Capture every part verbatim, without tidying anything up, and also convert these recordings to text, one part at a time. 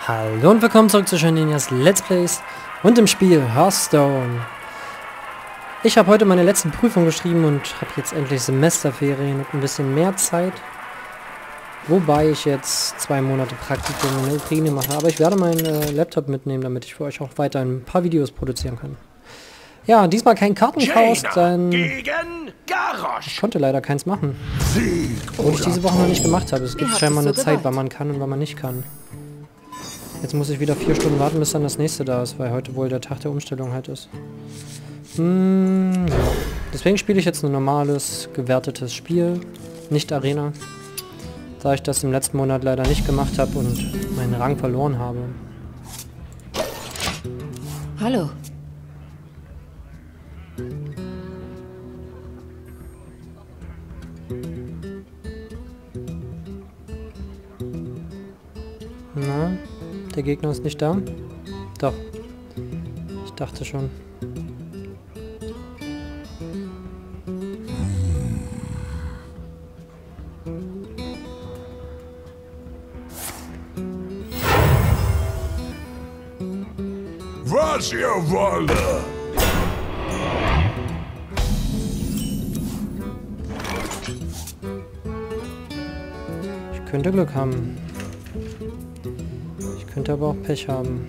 Hallo und willkommen zurück zu Ninjas Let's Plays und im Spiel Hearthstone. Ich habe heute meine letzten Prüfungen geschrieben und habe jetzt endlich Semesterferien und ein bisschen mehr Zeit. Wobei ich jetzt zwei Monate Praktikum in der Ukraine mache. Aber ich werde meinen äh, Laptop mitnehmen, damit ich für euch auch weiter ein paar Videos produzieren kann. Ja, diesmal kein Kartenchaos, denn ich konnte leider keins machen. Obwohl ich diese Woche noch nicht gemacht habe. Es gibt scheinbar eine Zeit, wann man kann und wann man nicht kann. Jetzt muss ich wieder vier Stunden warten, bis dann das nächste da ist, weil heute wohl der Tag der Umstellung halt ist. Hm, ja. Deswegen spiele ich jetzt ein normales, gewertetes Spiel, nicht Arena. Da ich das im letzten Monat leider nicht gemacht habe und meinen Rang verloren habe. Hallo. Na, der Gegner ist nicht da? Doch. Ich dachte schon. Was ihr wolle! Ich könnte Glück haben. Ich könnte aber auch Pech haben.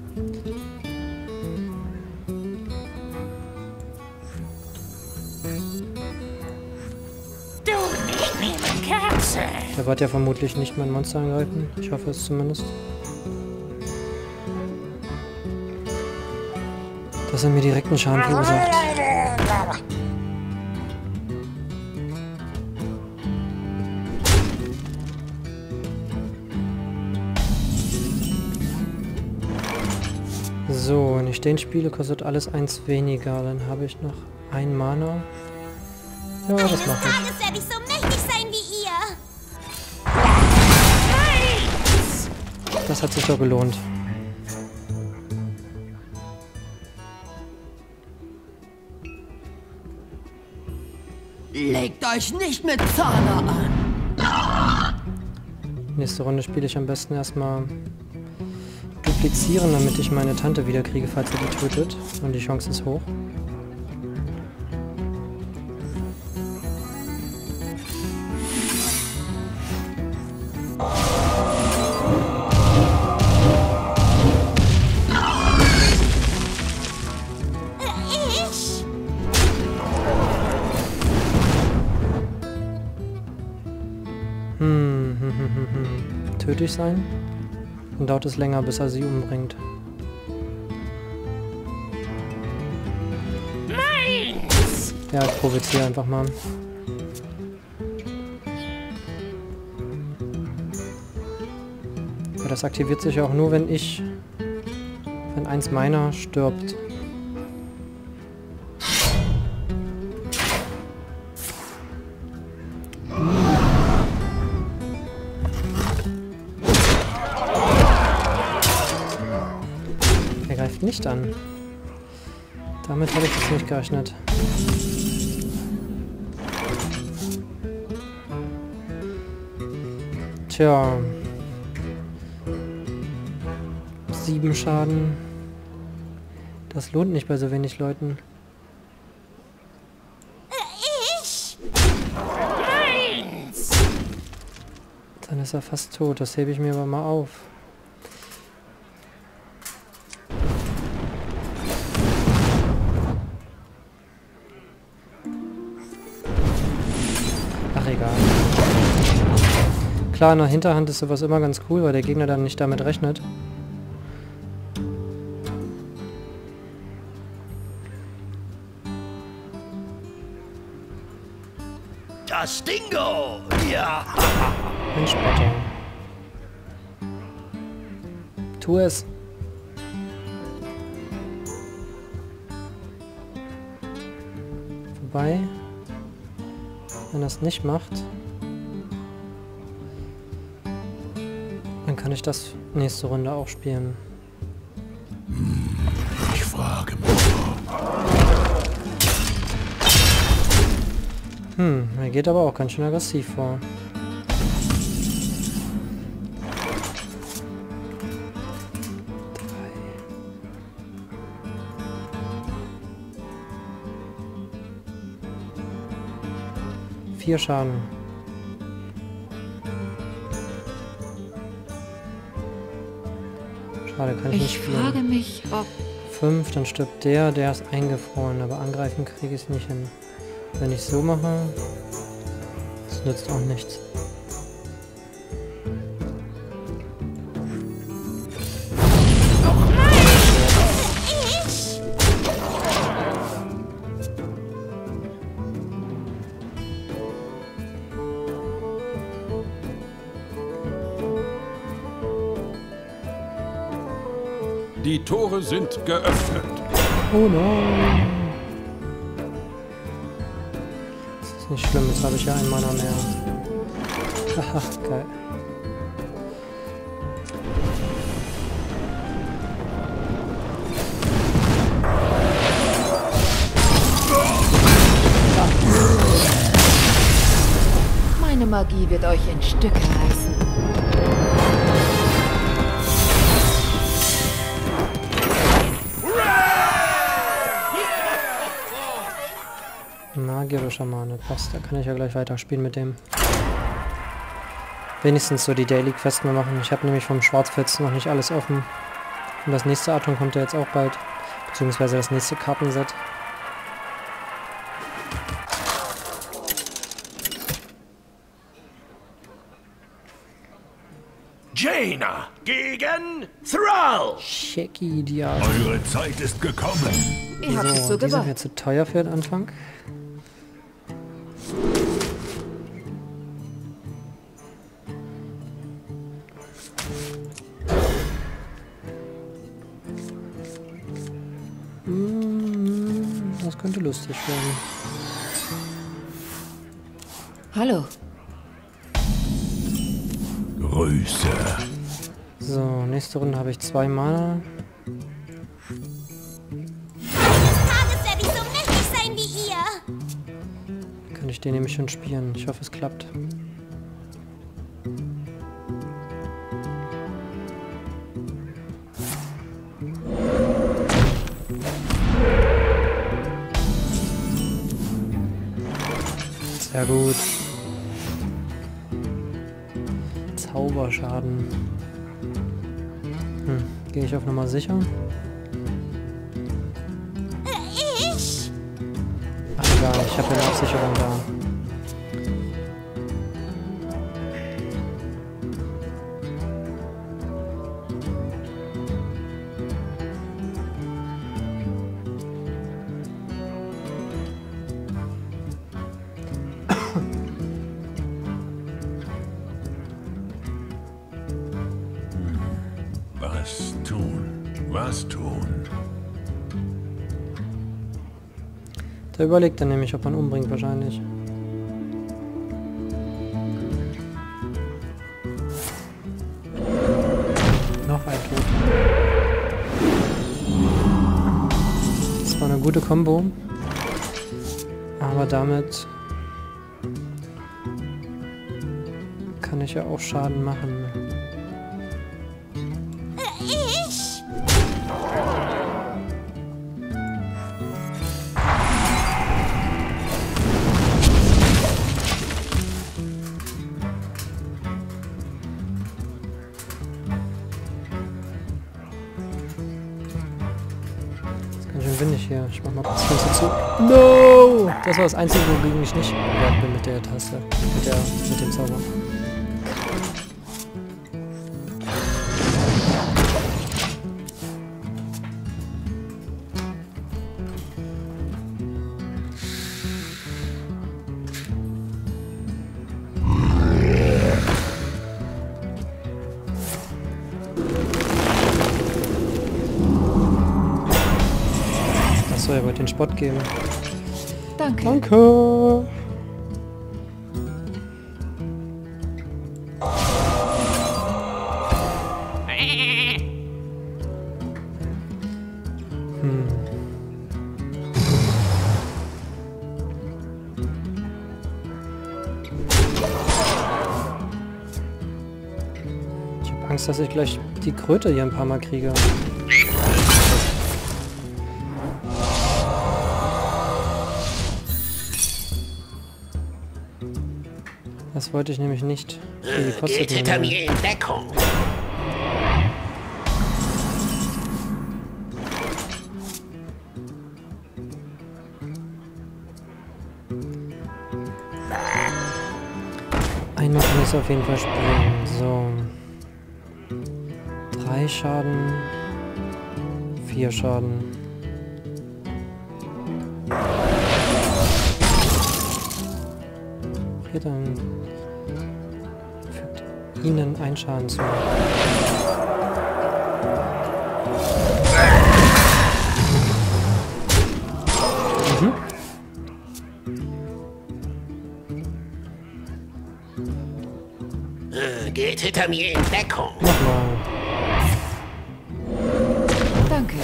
Du nicht nehmen, Kerze! Der wird ja vermutlich nicht mein Monster angreifen. Ich hoffe es zumindest. Dass er mir direkten Schaden verursacht. So, wenn ich den spiele, kostet alles eins weniger. Dann habe ich noch ein Mana. Ja, das mache ich. Tages werde ich so mächtig sein wie ihr! Das hat sich doch gelohnt. Legt euch nicht mit Zahner an. Nächste Runde spiele ich am besten erstmal duplizieren, damit ich meine Tante wieder kriege, falls er die tötet. Und die Chance ist hoch. Ich? Hm, hm, hm, hm, hm. Töte ich sein? Dann dauert es länger, bis er sie umbringt. Meins! Ja, ich provoziere einfach mal. Aber das aktiviert sich auch nur, wenn ich... wenn eins meiner stirbt. Er greift nicht an. Damit habe ich jetzt nicht gerechnet. Tja. Sieben Schaden. Das lohnt nicht bei so wenig Leuten. Ich? Meins! Dann ist er fast tot. Das hebe ich mir aber mal auf. Ach, egal. Klar, in der Hinterhand ist sowas immer ganz cool, weil der Gegner dann nicht damit rechnet. Das Dingo! Ja! Ein Spotter. Tu es. Wobei, wenn er es nicht macht, dann kann ich das nächste Runde auch spielen. Ich frage mich. Hm, er geht aber auch ganz schön aggressiv vor. vier Schaden. Schade, kann ich, Ich nicht frage spielen. mich, ob... fünf, dann stirbt der, der ist eingefroren, aber angreifen kriege ich es nicht hin. Wenn ich so mache, das nützt auch nichts. Ich. Die Tore sind geöffnet. Oh nein! Das ist nicht schlimm, jetzt habe ich ja einen Mana mehr. Haha, geil. Meine Magie wird euch in Stücke reißen. Magier oder Schamane, passt. Da kann ich ja gleich weiterspielen mit dem. Wenigstens so die Daily Quest mal machen. Ich habe nämlich vom Schwarzfels noch nicht alles offen. Und das nächste Atom kommt ja jetzt auch bald. Beziehungsweise das nächste Kartenset. Jaina gegen Thrall. Shaggy Dial. Eure Zeit ist gekommen. Ihr habt es So, so die sind gewollt. mir zu teuer für den Anfang. Mm, Das könnte lustig werden. Hallo. Grüße. So, nächste Runde habe ich zwei Mana. Tages werde ich so mächtig sein wie ihr. Kann ich den nämlich schon spielen. Ich hoffe, es klappt. Sehr gut. Zauberschaden. Hm, gehe ich auf Nummer sicher? Ich. Ach egal, ich habe ja eine Absicherung da. Was tun? Was tun? Der überlegt dann nämlich, ob man umbringt wahrscheinlich. Noch ein Tod. Das war eine gute Kombo. Aber damit kann ich ja auch Schaden machen. Ich. Ist ganz schön windig hier. Ich mach mal kurz das Fenster zu. No! Das war das Einzige, wogegen ich nicht gewehrt bin mit der Taste. Mit der, mit dem Zauber. Achso, er wollte den Spot geben. Danke. Danke! Hm. Ich habe Angst, dass ich gleich die Kröte hier ein paar Mal kriege. Das wollte ich nämlich nicht. Äh, geht hinter mir in Deckung. Einmal kann ich es auf jeden Fall spielen. So. Drei Schaden. Vier Schaden. Okay, dann fügt ihnen ein Schaden zu. Mhm. Äh, geht hinter mir in Deckung. Nochmal. Danke.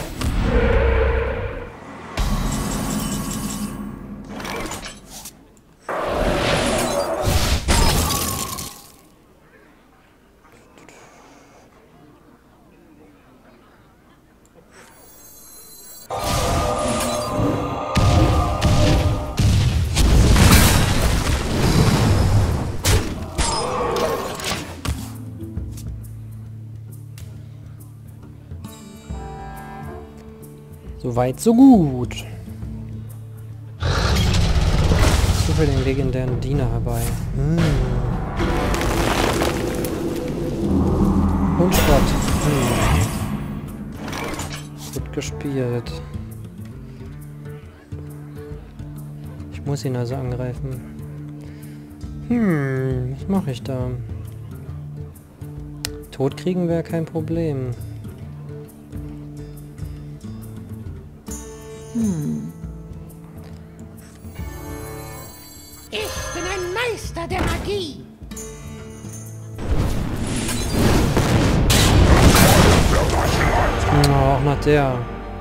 So weit, so gut. So für den legendären Diener herbei. Hm. Und Schrott. Hm. Gut gespielt. Ich muss ihn also angreifen. Hm, was mache ich da? Tot kriegen wäre kein Problem. Hm. Ich bin ein Meister der Magie. Oh, auch noch der.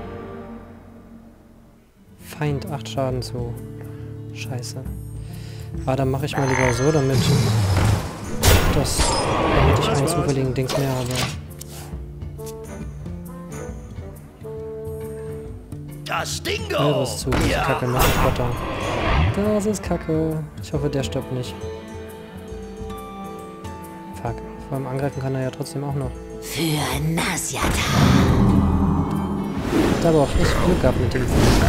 Feind acht Schaden zu. Scheiße. Ah, dann mache ich mal lieber so, damit das, damit ich einen zufälligen Dings mehr habe. Das Dingo! Ja, das ist zu ja. Kacke, noch ein Spotter. Das ist Kacke. Ich hoffe, der stirbt nicht. Fuck. Vor allem angreifen kann er ja trotzdem auch noch. Für Nasjata. Da aber auch echt Glück gehabt mit dem.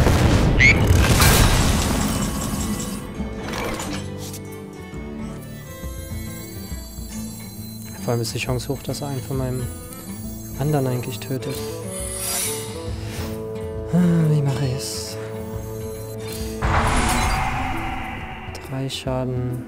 Vor allem ist die Chance hoch, dass er einen von meinem anderen eigentlich tötet. Wie mache ich es? Drei Schaden.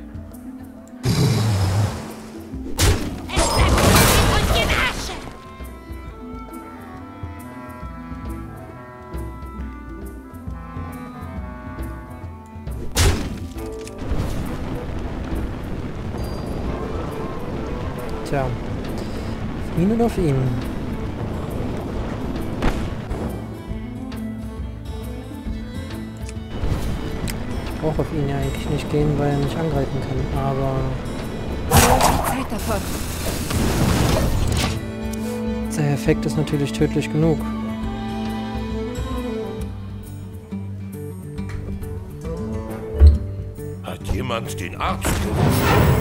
Tja. Auf ihn oder auf ihn? Ich brauche auf ihn ja eigentlich nicht gehen, weil er nicht angreifen kann, aber... Zeit davon. Der Effekt ist natürlich tödlich genug. Hat jemand den Arzt gerufen?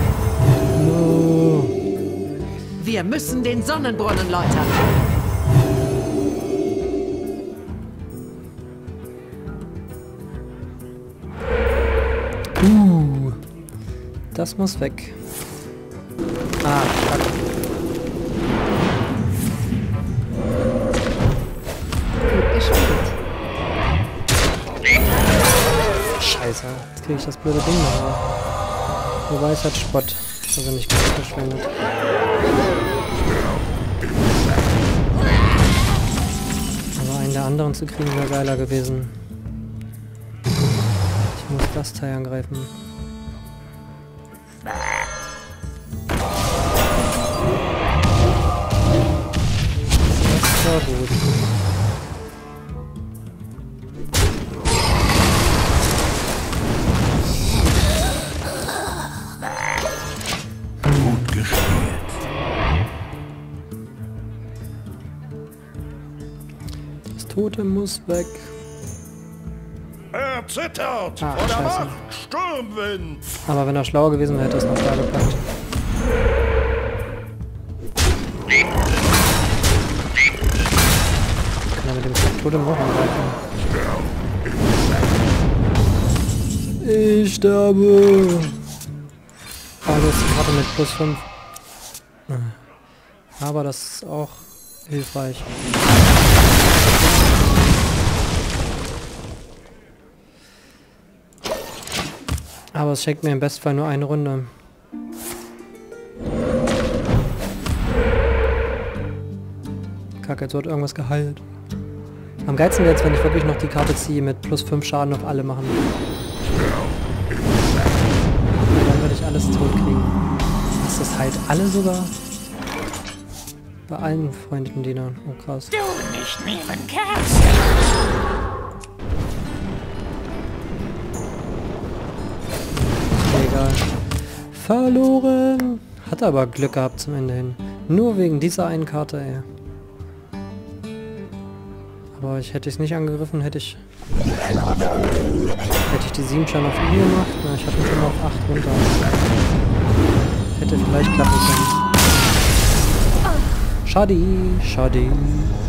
No. Wir müssen den Sonnenbrunnen läutern. Uh, das muss weg. Ah, fuck. Gut gespielt. Scheiße, jetzt kriege ich das blöde Ding noch. Wobei es hat Spott, also nicht ganz verschwendet. Aber einen der anderen zu kriegen wäre geiler gewesen. Ich muss das Teil angreifen. Das war gut. Gut gespielt. Das Tote muss weg. zittert Ah, vor der scheiße. Macht Sturmwind. Aber wenn er schlauer gewesen wäre, hätte er es noch da gepackt. Kann er mit dem Totem auch angreifen. Ich sterbe. Ah, das ist gerade mit plus fünf. Aber das ist auch hilfreich. Aber es schenkt mir im Bestfall nur eine Runde. Kacke, jetzt wird irgendwas geheilt. Am geilsten wäre jetzt, wenn ich wirklich noch die Karte ziehe mit plus fünf Schaden auf alle machen. Ja, dann würde ich alles tot kriegen. Ist das halt alle sogar? Bei allen Freunden Dienern. Oh krass. Du nicht nehmen, Kerzen! Egal. Verloren. Hat aber Glück gehabt zum Ende hin. Nur wegen dieser einen Karte, ey. Aber ich hätte es nicht angegriffen, hätte ich... Hätte ich die sieben schon auf ihn gemacht. Na, ich habe ihn schon mal auf acht runter. Hätte vielleicht klappen können. Schade, schade.